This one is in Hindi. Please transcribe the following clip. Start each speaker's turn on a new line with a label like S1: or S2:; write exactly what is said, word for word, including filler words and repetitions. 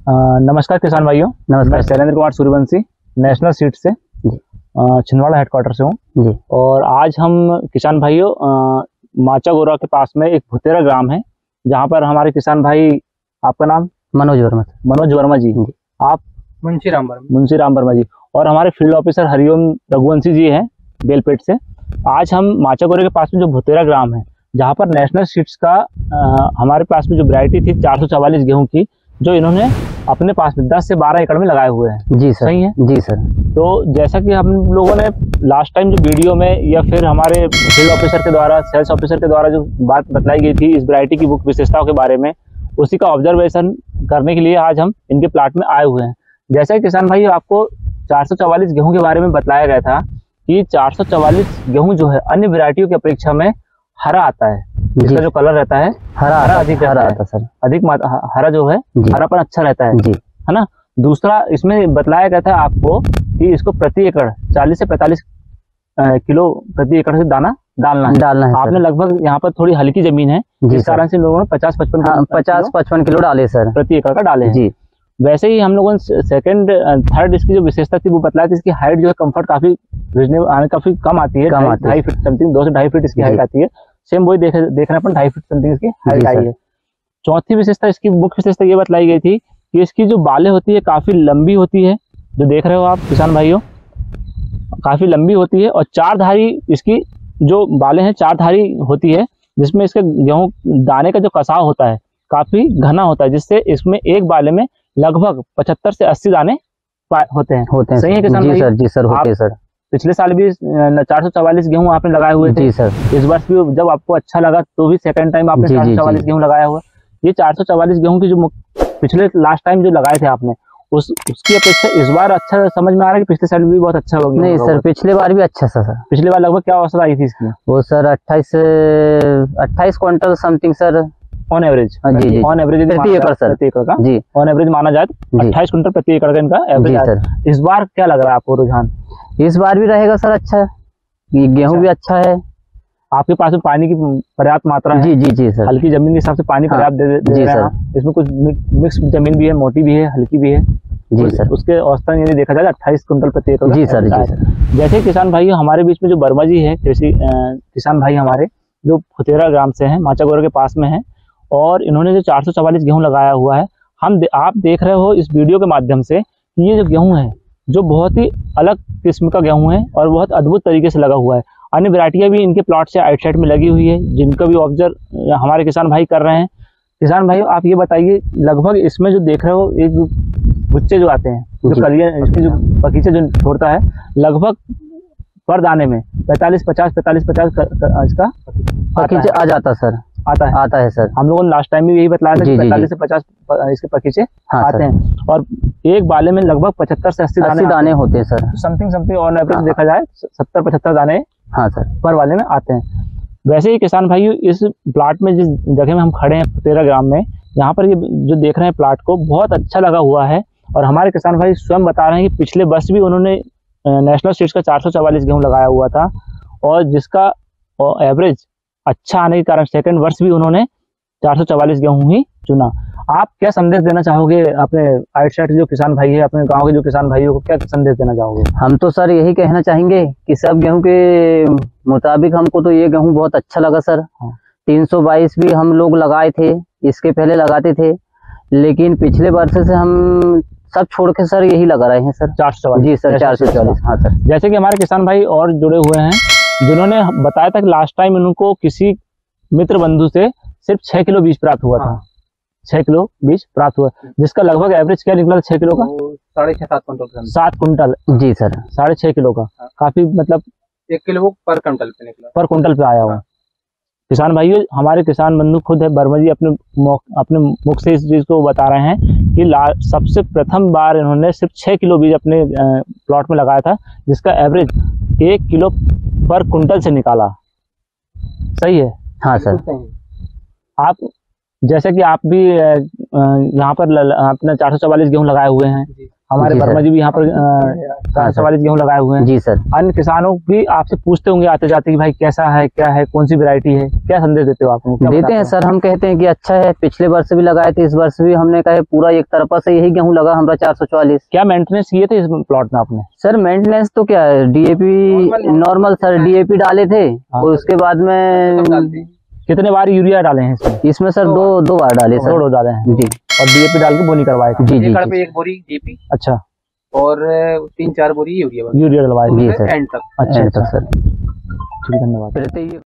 S1: नमस्कार किसान भाइयों।
S2: नमस्कार।
S1: मैं शैलेंद्र कुमार सूर्यवंशी नेशनल सीड से छिंदवाड़ा हेडक्वार्टर से हूँ और आज हम किसान भाइयों माचागोरा के पास में एक भुतेरा ग्राम है जहाँ पर हमारे किसान भाई, आपका नाम?
S2: मनोज वर्मा।
S1: मनोज वर्मा जी। आप?
S3: मुंशी राम वर्मा।
S1: मुंशी राम वर्मा जी। और हमारे फील्ड ऑफिसर हरिओम रघुवंशी जी हैं बेलपेट से। आज हम माचागोरा के पास में जो भुतेरा ग्राम है जहाँ पर नेशनल सीड्स का आ, हमारे पास में जो वैरायटी थी चार सौ चवालीस गेहूँ की, जो इन्होंने अपने पास में दस से बारह एकड़ में लगाए हुए हैं।
S2: जी सर।
S1: सही है
S2: जी सर।
S1: तो जैसा कि हम लोगों ने लास्ट टाइम जो वीडियो में या फिर हमारे फील्ड ऑफिसर के द्वारा, सेल्स ऑफिसर के द्वारा जो बात बताई गई थी इस वैरायटी की मुख्य विशेषताओं के बारे में, उसी का ऑब्जर्वेशन करने के लिए आज हम इनके प्लाट में आए हुए हैं। जैसा कि किसान भाई आपको चार सौ चवालीस गेहूँ के बारे में बताया गया था कि चार सौ चवालीस गेहूँ जो है अन्य वैरायटियों की अपेक्षा में हरा आता है, इसका जो कलर रहता है हरा हरा अधिक हरा आता है सर, अधिक हरा जो है हरापन अच्छा रहता है जी, है ना। दूसरा इसमें बतलाया गया था आपको कि इसको प्रति एकड़ चालीस से पैंतालीस किलो प्रति एकड़ से दाना डालना है डालना है आपने लगभग यहाँ पर थोड़ी हल्की जमीन है जिस कारण से लोगों ने पचास पचपन
S2: पचास पचपन किलो डाले सर, प्रति
S1: एकड़ का डाले जी। वैसे ही हम लोगों ने सेकंड थर्ड इसकी जो विशेषता थी वो बताया था, इसकी हाइट जो है कंफर्ट काफी रीजनेबल आने काफी कम आती है, ढाई फीट समथिंग, दो से ढाई फीट इसकी हाइट आती है। सेम वही देख देखने पर ढाई फीट समथिंग इसकी हाइट आई है। चौथी विशेषता, इसकी मुख्य विशेषता ये बतलाई गई थी कि इसकी जो बालें होती है काफी लंबी होती है, जो देख रहे हो आप किसान भाइयों, काफी लंबी होती है और चार धारी इसकी जो बालें हैं चार धारी होती है, जिसमें इसके गेहूं दाने का जो कसाव होता है काफी घना होता है, जिससे इसमें एक बाले में लगभग पचहत्तर से अस्सी दाने होते हैं होते हैं सही है किसान भाई?
S2: सर जी सर होते हैं सर।
S1: पिछले साल भी चार सौ चवालीस गेहूं आपने लगाए हुए थे
S2: जी सर।
S1: इस वर्ष भी जब आपको अच्छा लगा तो भी सेकंड टाइम आपने चार सौ चवालीस गेहूं लगाया हुआ। ये चार सौ चवालीस गेहूं की जो पिछले लास्ट टाइम जो लगाए थे आपने उस उसकी अपेक्षा इस बार अच्छा समझ में आ रहा है कि पिछले साल भी बहुत अच्छा हो गया?
S2: नहीं सर, पिछले बार भी अच्छा था सर।
S1: पिछले बार लगभग क्या औसत आई थी इसकी?
S2: वो सर अट्ठाईस अट्ठाईस quintal something sir
S1: on average.
S2: जी जी
S1: ऑन एवरेज
S2: प्रति एकड़ सर,
S1: प्रति एकड़ का
S2: जी
S1: ऑन एवरेज माना जाए तो अट्ठाईस कुंटल प्रति एकड़ का इनका एवरेज सर। इस बार क्या लग रहा है आपको रुझान?
S2: इस बार भी रहेगा सर अच्छा, गेहूं भी अच्छा है।
S1: आपके पास में पानी की पर्याप्त मात्रा है?
S2: जी जी जी सर।
S1: हल्की जमीन के हिसाब से पानी पर्याप्त दे, दे जी सर। इसमें कुछ मिक्स जमीन भी है, मोटी भी है, हल्की भी है
S2: जी सर।
S1: उसके औसतन यदि देखा जाए अट्ठाईस कुंटल प्रति एकड़
S2: जी सर जी सर।
S1: जैसे किसान भाई हमारे बीच में जो वर्मा जी है कृषि किसान भाई हमारे, जो भुतेरा ग्राम से हैं, माचागोरा के पास में है, और इन्होंने जो चार सौ चवालीस गेहूं लगाया हुआ है, हम दे, आप देख रहे हो इस वीडियो के माध्यम से कि ये जो गेहूं है जो बहुत ही अलग किस्म का गेहूं है और बहुत अद्भुत तरीके से लगा हुआ है। अन्य वैरायटियां भी इनके प्लॉट से आइट साइड में लगी हुई है जिनका भी ऑब्जर्व हमारे किसान भाई कर रहे हैं। किसान भाई आप ये बताइए, लगभग इसमें जो देख रहे हो एक गुच्चे जो आते हैं, जो कलियां इसकी जो बगीचे जो छोड़ता है, लगभग पर दाने में पैंतालीस पचास पैंतालीस पचास इसका
S2: बगीचे आ जाता सर,
S1: आता है आता है सर। हम लोगों ने लास्ट टाइम भी यही बताया था कि पैंतालीस से पचास इसके पकीचे हाँ आते हैं और एक बाले में लगभग पचहत्तर से अस्सी दाने,
S2: दाने होते हैं sir.
S1: Something something on average देखा जाए सत्तर पचहत्तर दाने
S2: हाँ सर
S1: पर वाले में आते हैं। वैसे ही किसान भाई इस प्लाट में जिस जगह में हम खड़े हैं भुतेरा ग्राम में, यहाँ पर ये जो देख रहे हैं प्लाट को बहुत अच्छा लगा हुआ है और हमारे किसान भाई स्वयं बता रहे हैं कि पिछले वर्ष भी उन्होंने नेशनल सीड्स का चार सौ चवालीस गेहूँ लगाया हुआ था और जिसका एवरेज अच्छा आने के कारण सेकंड वर्ष भी उन्होंने चार सौ चवालीस गेहूं ही चुना। आप क्या संदेश देना चाहोगे अपने आइट साइड जो किसान भाई है, अपने गांव के जो किसान भाइयों को क्या संदेश देना चाहोगे?
S2: हम तो सर यही कहना चाहेंगे कि सब गेहूं के मुताबिक हमको तो ये गेहूं बहुत अच्छा लगा सर। तीन सौ बाईस भी हम लोग लगाए थे, इसके पहले लगाते थे, लेकिन पिछले वर्ष से हम सब छोड़ के सर यही लगा रहे हैं सर चार सौ चवालीस। जी सर चार सौ चवालीस हाँ सर।
S1: जैसे कि हमारे किसान भाई और जुड़े हुए हैं जिन्होंने बताया था कि लास्ट टाइम उनको किसी मित्र बंधु से सिर्फ छह किलो बीज प्राप्त हुआ था, छह किलो बीज प्राप्त हुआ, जिसका लगभग एवरेज क्या निकला था छह किलो का?
S3: साढ़े छह सात कुंटल
S1: सात कुंटल
S2: जी सर,
S1: साढ़े छह किलो का काफी मतलब
S3: एक किलो पर कुंटल पे निकला,
S1: पर कुंटल पे आया हुआ। किसान भाइयों हमारे किसान बंधु खुद है वर्मा जी अपने अपने मुख से इस चीज को बता रहे हैं कि सबसे प्रथम बार इन्होंने सिर्फ छह किलो बीज अपने प्लॉट में लगाया था, जिसका एवरेज एक किलो पर कुंटल से निकाला। सही है?
S2: हाँ सर।
S1: आप जैसे कि आप भी यहाँ पर अपने चार सौ चवालीस गेहूँ लगाए हुए हैं, हमारे
S2: जी सर।
S1: वर्मा जी भी यहाँ पर चार
S2: हाँ
S1: सौ
S2: सर।
S1: वाली गेहूँ लगाए हुए हैं।
S2: जी सर।
S1: अन्य किसानों भी आपसे पूछते होंगे आते जाते कि भाई कैसा है, क्या है, कौन सी वैरायटी है, क्या संदेश देते हो आप उनको? क्या
S2: देते
S1: बताते
S2: हैं
S1: हो?
S2: सर, हम कहते हैं कि अच्छा है, पिछले वर्ष भी लगाए थे, इस वर्ष भी हमने कहा पूरा एक तरफा से यही गेहूं लगा हमारा चार सौ चौवालीस।
S1: क्या मेंटेनेंस किए थे इस प्लॉट में आपने?
S2: सर मेंटेनेंस तो क्या है, डीएपी नॉर्मल सर, डीएपी डाले थे और उसके बाद में
S1: कितने बार यूरिया डाले हैं इसमें?
S2: इसमें सर दो दो बार डाले
S1: दो
S2: सर।
S1: डोज डाले हैं
S2: जी
S1: और डीएपी डाल के बोनी करवाए थे।
S2: जी जी
S3: एकड़
S2: जी।
S3: पे एक बोरी डीपी
S1: अच्छा,
S3: और तीन चार बोरी यूरिया
S1: यूरिया डलवाए थे।
S2: जी सर।
S3: एंड तक।
S1: अच्छा
S2: एंड
S1: अच्छा
S2: तक सर।
S1: ठीक है, धन्यवाद।
S2: फिर तो ये